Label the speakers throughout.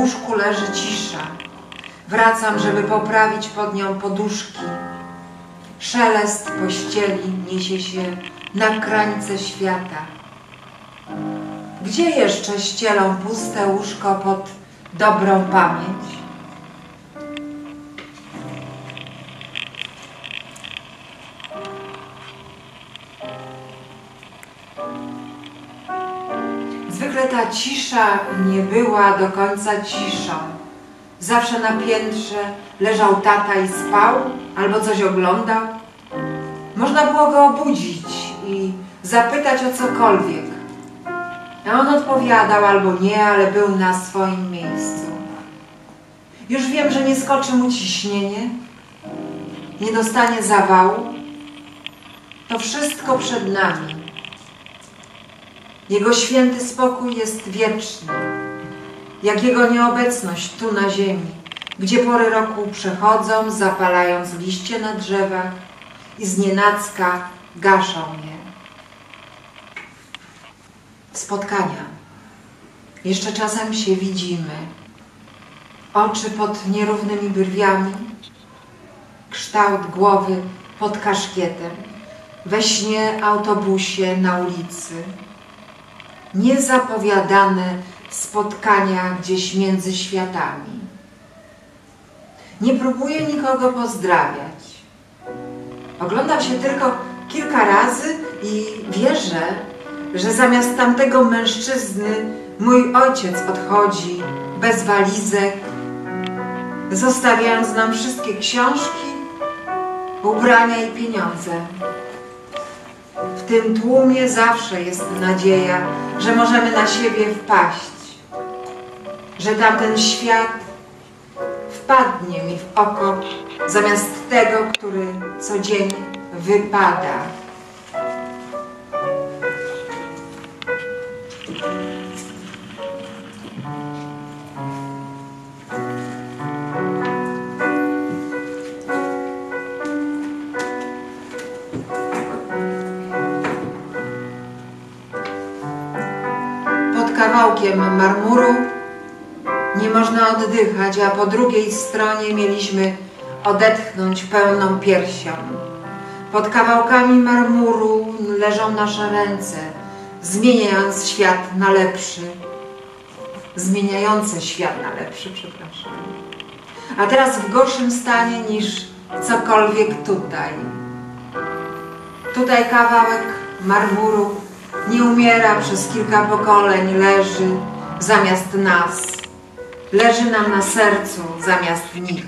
Speaker 1: łóżku leży cisza. Wracam, żeby poprawić pod nią poduszki. Szelest pościeli niesie się na krańce świata. Gdzie jeszcze ścielą puste łóżko pod dobrą pamięć? Zwykle ta cisza nie była do końca ciszą. Zawsze na piętrze leżał tata i spał, albo coś oglądał. Można było go obudzić i zapytać o cokolwiek. A on odpowiadał albo nie, ale był na swoim miejscu. Już wiem, że nie skoczy mu ciśnienie, nie dostanie zawału. To wszystko przed nami. Jego święty spokój jest wieczny, jak Jego nieobecność tu na ziemi, gdzie pory roku przechodzą, zapalając liście na drzewach i znienacka gaszą je. Spotkania. Jeszcze czasem się widzimy. Oczy pod nierównymi brwiami, kształt głowy pod kaszkietem, we śnie, autobusie, na ulicy. Niezapowiadane spotkania gdzieś między światami. Nie próbuję nikogo pozdrawiać. Oglądam się tylko kilka razy i wierzę, że zamiast tamtego mężczyzny mój ojciec odchodzi bez walizek, zostawiając nam wszystkie książki, ubrania i pieniądze. W tym tłumie zawsze jest nadzieja, że możemy na siebie wpaść, że tamten świat wpadnie mi w oko zamiast tego, który co dzień wypada. Kawałkiem marmuru nie można oddychać, a po drugiej stronie mieliśmy odetchnąć pełną piersią. Pod kawałkami marmuru leżą nasze ręce, zmieniając świat na lepszy. Zmieniające świat na lepszy, przepraszam. A teraz w gorszym stanie niż cokolwiek tutaj. Tutaj kawałek marmuru nie umiera przez kilka pokoleń, leży zamiast nas. Leży nam na sercu zamiast nich.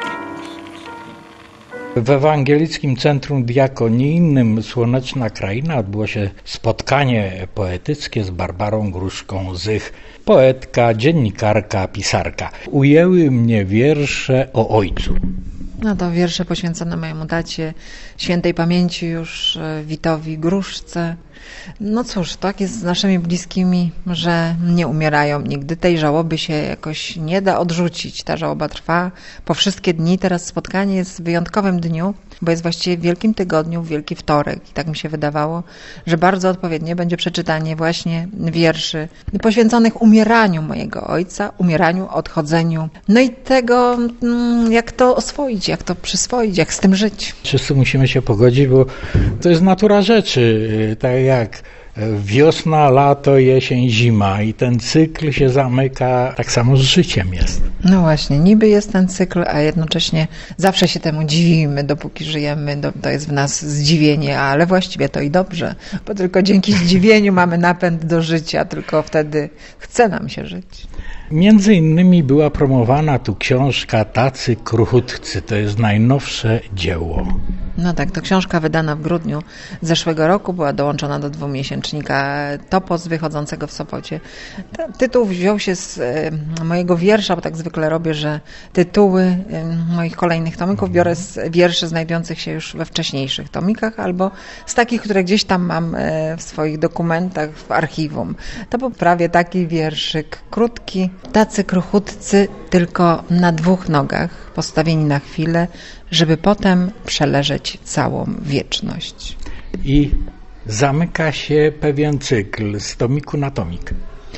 Speaker 2: W Ewangelickim Centrum Diakonijnym Słoneczna Kraina odbyło się spotkanie poetyckie z Barbarą Gruszką-Zych. Poetka, dziennikarka, pisarka. Ujęły mnie wiersze o ojcu.
Speaker 3: No to wiersze poświęcone mojemu tacie, świętej pamięci już Witowi Gruszce. No cóż, tak jest z naszymi bliskimi, że nie umierają nigdy. Tej żałoby się jakoś nie da odrzucić. Ta żałoba trwa po wszystkie dni. Teraz spotkanie jest w wyjątkowym dniu, bo jest właściwie w Wielkim Tygodniu, w Wielki Wtorek. I tak mi się wydawało, że bardzo odpowiednie będzie przeczytanie właśnie wierszy poświęconych umieraniu mojego ojca, umieraniu, odchodzeniu. No i tego, jak to oswoić, jak to przyswoić, jak z tym żyć.
Speaker 2: Wszyscy musimy się pogodzić, bo to jest natura rzeczy. Tak jak wiosna, lato, jesień, zima i ten cykl się zamyka, tak samo z życiem jest.
Speaker 3: No właśnie, niby jest ten cykl, a jednocześnie zawsze się temu dziwimy, dopóki żyjemy, to jest w nas zdziwienie, ale właściwie to i dobrze, bo tylko dzięki zdziwieniu mamy napęd do życia, tylko wtedy chce nam się żyć.
Speaker 2: Między innymi była promowana tu książka Tacy Kruchutcy, to jest najnowsze dzieło.
Speaker 3: No tak, to książka wydana w grudniu zeszłego roku, była dołączona do dwumiesięcznika Topos wychodzącego w Sopocie. Ten tytuł wziął się z mojego wiersza, bo tak zwykle robię, że tytuły moich kolejnych tomików biorę z wierszy znajdujących się już we wcześniejszych tomikach albo z takich, które gdzieś tam mam w swoich dokumentach, w archiwum. To był prawie taki wierszyk, krótki. Tacy kruchutcy tylko na dwóch nogach, postawieni na chwilę, żeby potem przeleżeć całą wieczność.
Speaker 2: I zamyka się pewien cykl z tomiku na tomik.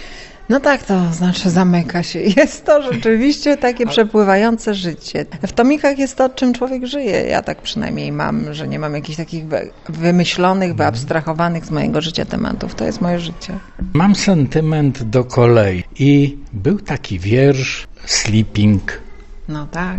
Speaker 3: No tak, to znaczy zamyka się. Jest to rzeczywiście takie przepływające życie. W tomikach jest to, czym człowiek żyje. Ja tak przynajmniej mam, że nie mam jakichś takich wymyślonych, wyabstrahowanych z mojego życia tematów. To jest moje życie.
Speaker 2: Mam sentyment do kolei i był taki wiersz Sleeping.
Speaker 3: No tak,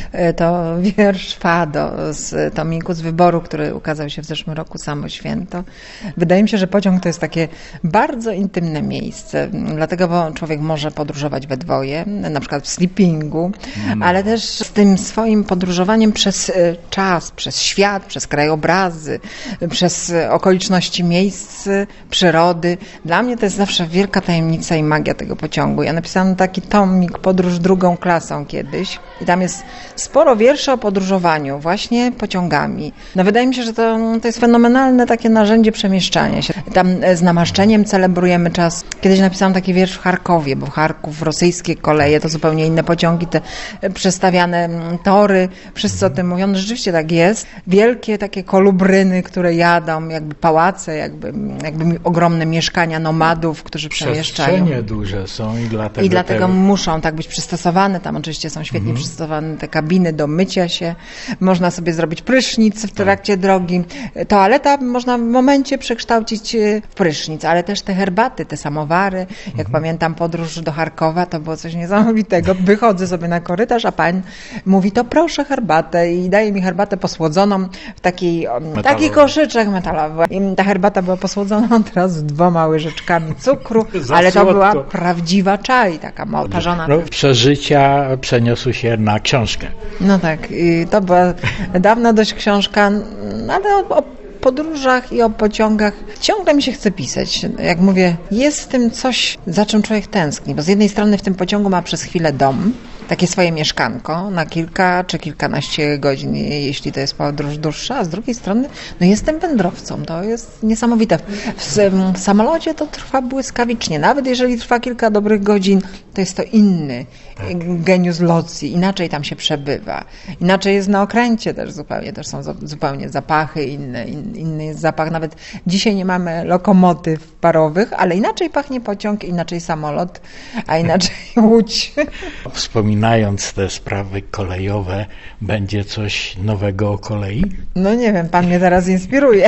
Speaker 3: to wiersz Fado z tomiku, z wyboru, który ukazał się w zeszłym roku, Samo Święto. Wydaje mi się, że pociąg to jest takie bardzo intymne miejsce, dlatego, bo człowiek może podróżować we dwoje, na przykład w sleepingu, ale też z tym swoim podróżowaniem przez czas, przez świat, przez krajobrazy, przez okoliczności miejsc, przyrody. Dla mnie to jest zawsze wielka tajemnica i magia tego pociągu. Ja napisałam taki tomik, Podróż drugą klasą kiedyś. I tam jest sporo wierszy o podróżowaniu, właśnie pociągami. No wydaje mi się, że to jest fenomenalne takie narzędzie przemieszczania się. Tam z namaszczeniem celebrujemy czas. Kiedyś napisałam taki wiersz w Charkowie, bo Charków, rosyjskie koleje, to zupełnie inne pociągi, te przestawiane tory, wszyscy o tym mówią. No rzeczywiście tak jest. Wielkie takie kolubryny, które jadą, jakby pałace, jakby ogromne mieszkania nomadów, którzy przemieszczają.
Speaker 2: Przestrzenie duże są i dlatego
Speaker 3: muszą tak być przystosowane. Tam oczywiście są świetnie przystosowane te kabiny do mycia się. Można sobie zrobić prysznic w trakcie drogi. Toaleta można w momencie przekształcić w prysznic, ale też te herbaty, te samowary. Jak pamiętam podróż do Charkowa, to było coś niesamowitego. Wychodzę sobie na korytarz, a pan mówi, to proszę herbatę i daje mi herbatę posłodzoną w taki koszyczek metalowy. I ta herbata była posłodzona teraz 2 łyżeczkami cukru, ale to była prawdziwa czaj, taka parzona.
Speaker 2: No, przeżycia przeniosły się na książkę.
Speaker 3: No tak, i to była dawna dość książka, ale o podróżach i o pociągach ciągle mi się chce pisać. Jak mówię, jest w tym coś, za czym człowiek tęskni, bo z jednej strony w tym pociągu ma przez chwilę dom, takie swoje mieszkanko na kilka czy kilkanaście godzin, jeśli to jest podróż dłuższa, a z drugiej strony no jestem wędrowcą, to jest niesamowite. W samolocie to trwa błyskawicznie, nawet jeżeli trwa kilka dobrych godzin, to jest to inny genius loci, inaczej tam się przebywa, inaczej jest na okręcie też zupełnie, też są zupełnie zapachy, inny jest zapach, nawet dzisiaj nie mamy lokomotyw parowych, ale inaczej pachnie pociąg, inaczej samolot, a inaczej łódź.
Speaker 2: Wspominając te sprawy kolejowe, będzie coś nowego o kolei?
Speaker 3: No nie wiem, pan mnie teraz inspiruje.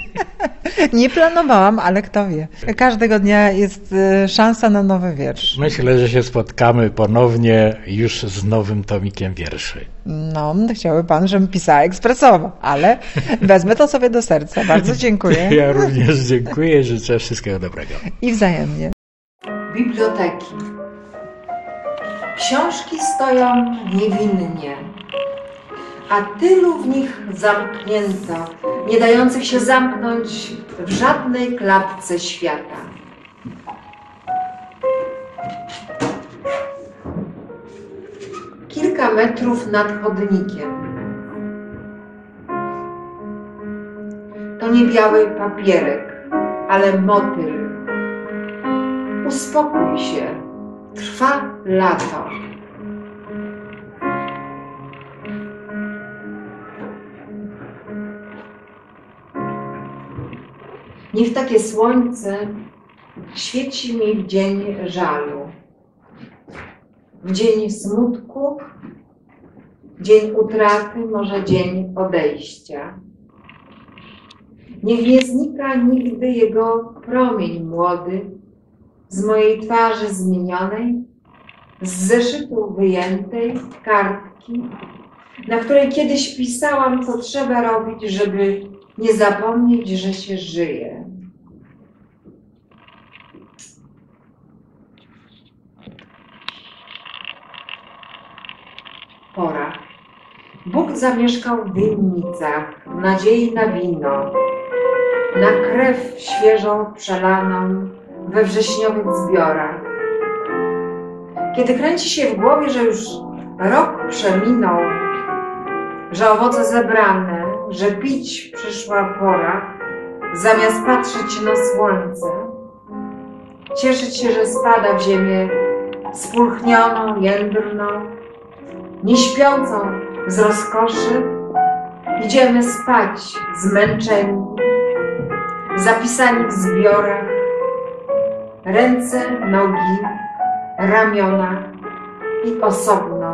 Speaker 3: Nie planowałam, ale kto wie. Każdego dnia jest szansa na nowy wiersz.
Speaker 2: Myślę, że się spotkamy ponownie już z nowym tomikiem wierszy.
Speaker 3: No, chciałby pan, żebym pisała ekspresowo, ale wezmę to sobie do serca. Bardzo dziękuję.
Speaker 2: Ja również dziękuję, życzę wszystkiego dobrego.
Speaker 3: I wzajemnie.
Speaker 1: Biblioteki. Książki stoją niewinnie, a tylu w nich zamknięto, nie dających się zamknąć w żadnej klatce świata. Kilka metrów nad chodnikiem. To nie biały papierek, ale motyl. Uspokój się. Trwa lato. Niech takie słońce świeci mi w dzień żalu, w dzień smutku, dzień utraty, może dzień odejścia. Niech nie znika nigdy jego promień młody, z mojej twarzy zmienionej, z zeszytu wyjętej kartki, na której kiedyś pisałam, co trzeba robić, żeby nie zapomnieć, że się żyje. Pora. Bóg zamieszkał w winnicach, w nadziei na wino, na krew świeżą przelaną, we wrześniowych zbiorach. Kiedy kręci się w głowie, że już rok przeminął, że owoce zebrane, że pić przyszła pora, zamiast patrzeć na słońce, cieszyć się, że spada w ziemię spulchnioną, jędrną, nieśpiącą z rozkoszy, idziemy spać zmęczeni, zapisani w zbiorach, ręce, nogi, ramiona i osobno